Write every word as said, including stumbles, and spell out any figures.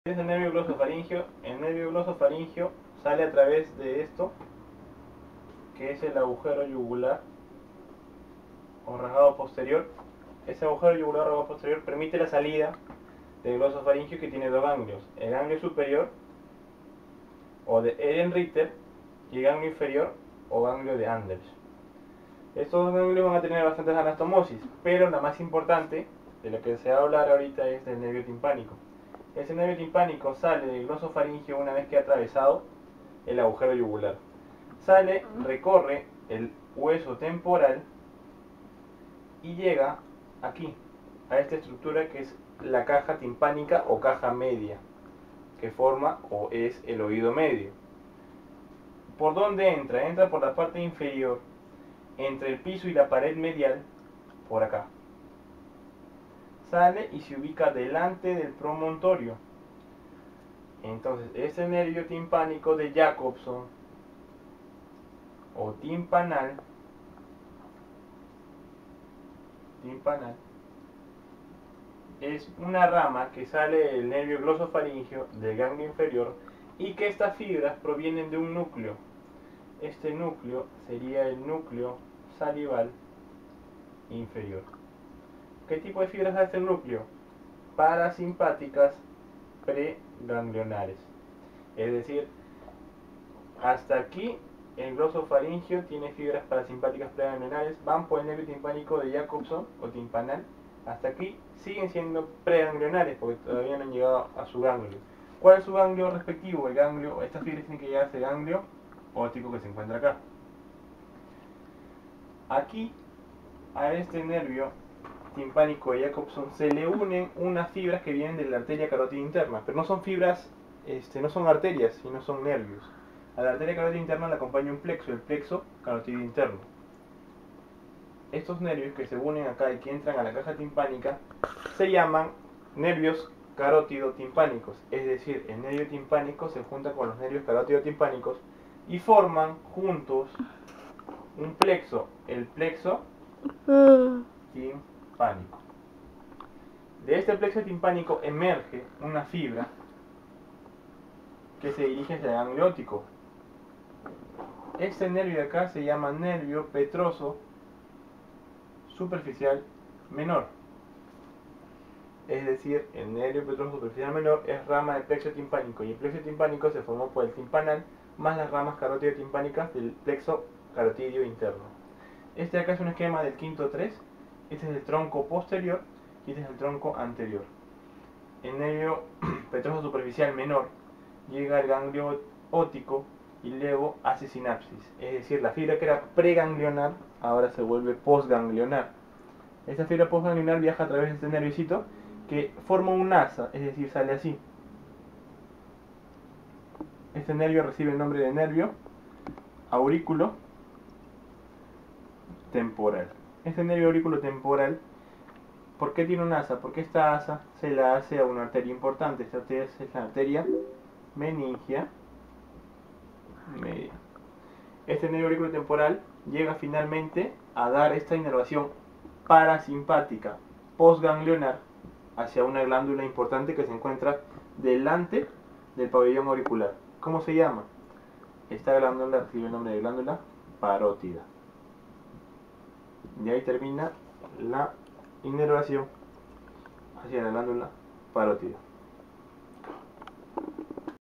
Es el nervio glosofaringeo. El nervio glosofaringeo sale a través de esto, que es el agujero yugular o rasgado posterior. Ese agujero yugular o rasgado posterior permite la salida del glosofaringeo, que tiene dos ganglios: el ganglio superior o de Ehrenreiter y el ganglio inferior o ganglio de Anders. Estos dos ganglios van a tener bastantes anastomosis, pero la más importante de lo que se va a hablar ahorita es del nervio timpánico. Ese nervio timpánico sale del glosofaringeo una vez que ha atravesado el agujero yugular. Sale, recorre el hueso temporal y llega aquí, a esta estructura que es la caja timpánica o caja media, que forma o es el oído medio. ¿Por dónde entra? Entra por la parte inferior, entre el piso y la pared medial, por acá. Sale y se ubica delante del promontorio. Entonces, este nervio timpánico de Jacobson o timpanal, timpanal es una rama que sale del nervio glosofaringeo del ganglio inferior, y que estas fibras provienen de un núcleo. Este núcleo sería el núcleo salival inferior. ¿Qué tipo de fibras hace el núcleo? Parasimpáticas preganglionares. Es decir, hasta aquí el glosofaringeo tiene fibras parasimpáticas preganglionares, van por el nervio timpánico de Jacobson o timpanal. Hasta aquí siguen siendo preganglionares porque todavía no han llegado a su ganglio. ¿Cuál es su ganglio respectivo? El ganglio, estas fibras tienen que llegar a ese ganglio óptico que se encuentra acá. Aquí, a este nervio timpánico de Jacobson se le unen unas fibras que vienen de la arteria carótida interna, pero no son fibras, este, no son arterias, sino son nervios. A la arteria carótida interna le acompaña un plexo, el plexo carotidio interno. Estos nervios que se unen acá y que entran a la caja timpánica se llaman nervios carótido-timpánicos, es decir, el nervio timpánico se junta con los nervios carótido-timpánicos y forman juntos un plexo, el plexo timpánico. De este plexo timpánico emerge una fibra que se dirige hacia el ganglio óptico. Este nervio de acá se llama nervio petroso superficial menor. Es decir, el nervio petroso superficial menor es rama del plexo timpánico, y el plexo timpánico se formó por el timpanal más las ramas carótido timpánicas del plexo carotidio interno. Este de acá es un esquema del quinto tres. Este es el tronco posterior y este es el tronco anterior. El nervio petroso superficial menor llega al ganglio óptico y luego hace sinapsis, es decir, la fibra que era preganglionar ahora se vuelve postganglionar. Esta fibra postganglionar viaja a través de este nerviocito que forma un asa, es decir, sale así. Este nervio recibe el nombre de nervio aurículo temporal. Este nervio aurículo temporal, ¿por qué tiene un asa? Porque esta asa se la hace a una arteria importante. Esta arteria es la arteria meningia media. Este nervio aurículo temporal llega finalmente a dar esta inervación parasimpática postganglionar hacia una glándula importante que se encuentra delante del pabellón auricular. ¿Cómo se llama? Esta glándula recibe el nombre de glándula parótida. Y ahí termina la inervación hacia la glándula parótida.